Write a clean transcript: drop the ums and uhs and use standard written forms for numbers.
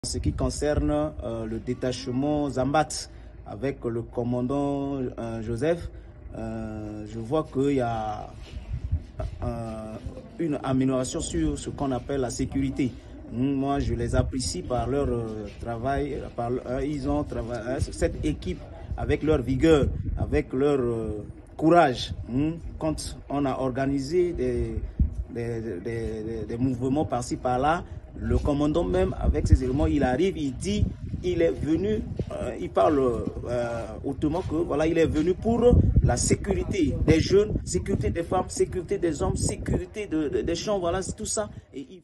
Ce qui concerne le détachement Zambat avec le commandant Joseph, je vois qu'il y a une amélioration sur ce qu'on appelle la sécurité. Moi, je les apprécie par leur travail. Ils ont travaillé, cette équipe, avec leur vigueur, avec leur courage. Quand on a organisé des mouvements par-ci, par-là, le commandant même, avec ses éléments, il arrive, il dit, il est venu, il parle autrement que, voilà, il est venu pour la sécurité des jeunes, sécurité des femmes, sécurité des hommes, sécurité des champs, voilà, tout ça. Et